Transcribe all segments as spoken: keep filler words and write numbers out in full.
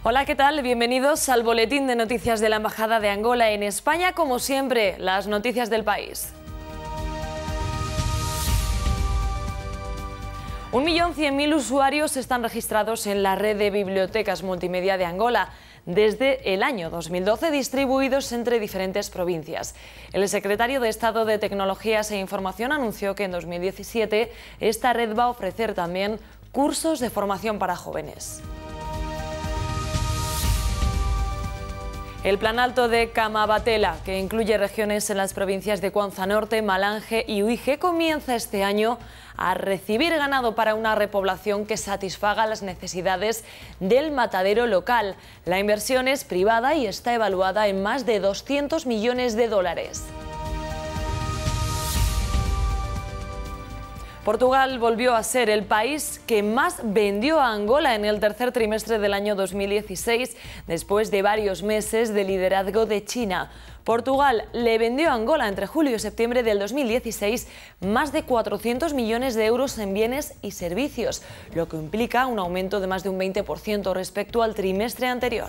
Hola, ¿qué tal? Bienvenidos al boletín de noticias de la Embajada de Angola en España. Como siempre, las noticias del país. Un millón cien mil usuarios están registrados en la red de bibliotecas multimedia de Angola desde el año dos mil doce, distribuidos entre diferentes provincias. El secretario de Estado de Tecnologías e Información anunció que en dos mil diecisiete esta red va a ofrecer también cursos de formación para jóvenes. El Plan Alto de Camabatela, que incluye regiones en las provincias de Cuanza Norte, Malange y Uige, comienza este año a recibir ganado para una repoblación que satisfaga las necesidades del matadero local. La inversión es privada y está evaluada en más de doscientos millones de dólares. Portugal volvió a ser el país que más vendió a Angola en el tercer trimestre del año dos mil dieciséis, después de varios meses de liderazgo de China. Portugal le vendió a Angola entre julio y septiembre del dos mil dieciséis más de cuatrocientos millones de euros en bienes y servicios, lo que implica un aumento de más de un veinte por ciento respecto al trimestre anterior.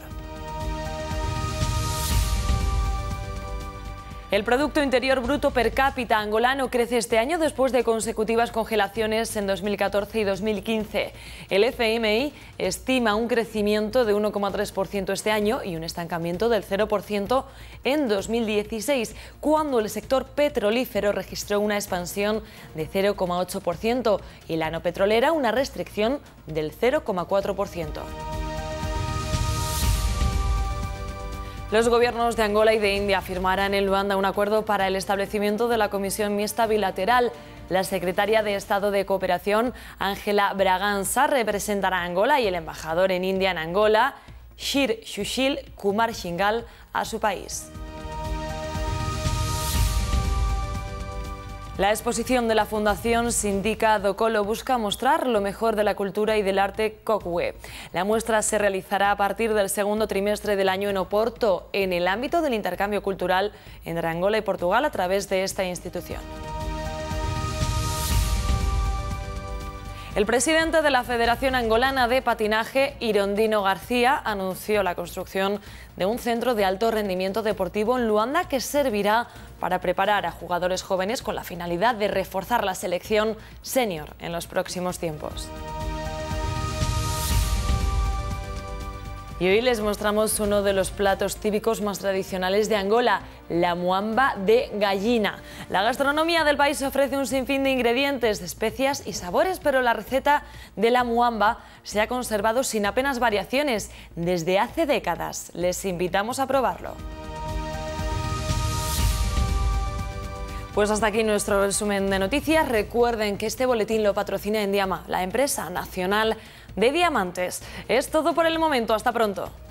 El Producto Interior Bruto per cápita angolano crece este año después de consecutivas congelaciones en dos mil catorce y dos mil quince. El F M I estima un crecimiento de uno coma tres por ciento este año y un estancamiento del cero por ciento en dos mil dieciséis, cuando el sector petrolífero registró una expansión de cero coma ocho por ciento y la no petrolera una restricción del cero coma cuatro por ciento. Los gobiernos de Angola y de India firmarán en Luanda un acuerdo para el establecimiento de la Comisión Mixta Bilateral. La secretaria de Estado de Cooperación, Ángela Braganza, representará a Angola y el embajador en India en Angola, Shir Shushil Kumar Shingal, a su país. La exposición de la Fundación Sindica Dokolo busca mostrar lo mejor de la cultura y del arte Kokwe. La muestra se realizará a partir del segundo trimestre del año en Oporto, en el ámbito del intercambio cultural entre Angola y Portugal a través de esta institución. El presidente de la Federación Angolana de Patinaje, Irondino García, anunció la construcción de un centro de alto rendimiento deportivo en Luanda que servirá para preparar a jugadores jóvenes con la finalidad de reforzar la selección senior en los próximos tiempos. Y hoy les mostramos uno de los platos típicos más tradicionales de Angola, la muamba de gallina. La gastronomía del país ofrece un sinfín de ingredientes, de especias y sabores, pero la receta de la muamba se ha conservado sin apenas variaciones desde hace décadas. Les invitamos a probarlo. Pues hasta aquí nuestro resumen de noticias. Recuerden que este boletín lo patrocina Endiama, la empresa nacional de diamantes. Es todo por el momento. Hasta pronto.